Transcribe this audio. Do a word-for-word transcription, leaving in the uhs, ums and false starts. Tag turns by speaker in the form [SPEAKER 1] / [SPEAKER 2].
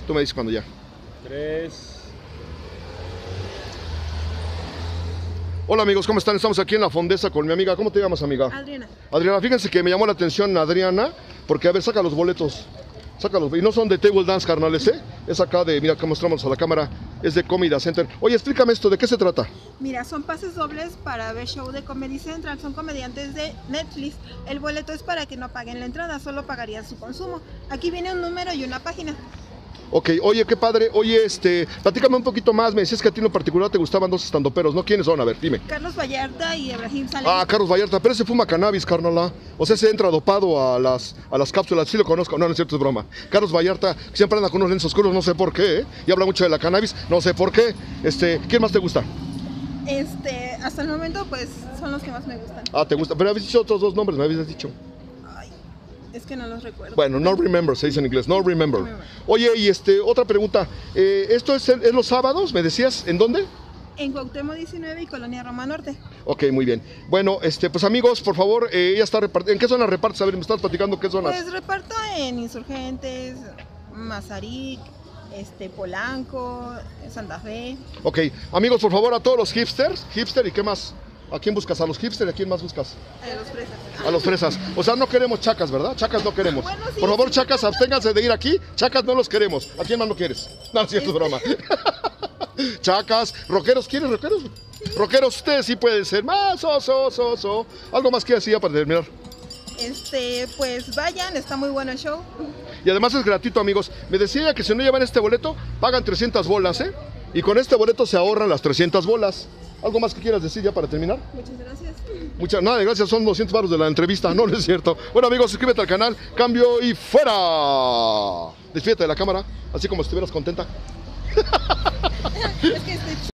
[SPEAKER 1] Tú me dices cuando ya.
[SPEAKER 2] Tres.
[SPEAKER 1] Hola amigos, ¿cómo están? Estamos aquí en La Fondesa con mi amiga. ¿Cómo te llamas, amiga?
[SPEAKER 3] Adriana.
[SPEAKER 1] Adriana, fíjense que me llamó la atención Adriana, porque a ver, saca los boletos. Sácalos. Y no son de table dance, carnales, ¿eh? Es acá de, mira, que mostramos a la cámara, es de Comedy Center. Oye, explícame esto, ¿de qué se trata?
[SPEAKER 3] Mira, son pases dobles para ver show de Comedy Central, son comediantes de Netflix. El boleto es para que no paguen la entrada, solo pagarían su consumo. Aquí viene un número y una página.
[SPEAKER 1] Ok, oye, qué padre. Oye, este, platícame un poquito más. Me decías que a ti en lo particular te gustaban dos estandoperos, ¿no? ¿Quiénes son? A ver, dime.
[SPEAKER 3] Carlos Vallarta y Ebrahim Saleh.
[SPEAKER 1] Ah, Carlos Vallarta, pero ese fuma cannabis, carnala. O sea, se entra dopado a las, a las cápsulas. Sí lo conozco, no, no es cierto, es broma. Carlos Vallarta siempre anda con unos lentes oscuros, no sé por qué, ¿eh? Y habla mucho de la cannabis, no sé por qué. Este, ¿quién más te gusta?
[SPEAKER 3] Este, hasta el momento, pues, son los que más me gustan.
[SPEAKER 1] Ah, te gusta. Pero habías dicho otros dos nombres, me habías dicho.
[SPEAKER 3] Ay, es que no los recuerdo.
[SPEAKER 1] Bueno, no remember, se dice en inglés, no remember. Oye, y este, otra pregunta. Eh, ¿Esto es, es los sábados? ¿Me decías? ¿En dónde?
[SPEAKER 3] En Cuauhtémoc diecinueve y Colonia Roma Norte.
[SPEAKER 1] Ok, muy bien. Bueno, este, pues amigos, por favor, eh, ella está repartida. ¿En qué zona repartes? A ver, me estás platicando qué zonas.
[SPEAKER 3] Pues reparto en Insurgentes, Mazarik, este, Polanco, Santa Fe.
[SPEAKER 1] Ok, amigos, por favor, a todos los hipsters, hipster y qué más. ¿A quién buscas? ¿A los hipsters y a quién más buscas?
[SPEAKER 3] A los fresas.
[SPEAKER 1] A los fresas. O sea, no queremos chacas, ¿verdad? Chacas no queremos.
[SPEAKER 3] Bueno, sí,
[SPEAKER 1] por favor,
[SPEAKER 3] sí.
[SPEAKER 1] chacas, absténganse de ir aquí. Chacas no los queremos. ¿A quién más no quieres? No, si esto es broma. Chacas, rockeros, ¿quieres rockeros? Rockeros, ustedes sí pueden ser más, oso, oso, oso. Algo más que decir para terminar.
[SPEAKER 3] Este, pues vayan, está muy bueno el show.
[SPEAKER 1] Y además es gratuito, amigos. Me decía ella que si no llevan este boleto, pagan trescientas bolas, ¿eh? Y con este boleto se ahorran las trescientas bolas. ¿Algo más que quieras decir ya para terminar?
[SPEAKER 3] Muchas gracias.
[SPEAKER 1] Muchas, nada, gracias, son doscientos baros de la entrevista, no, no es cierto. Bueno amigos, suscríbete al canal, cambio y fuera. Despídete de la cámara, así como si estuvieras contenta.
[SPEAKER 3] Es que estoy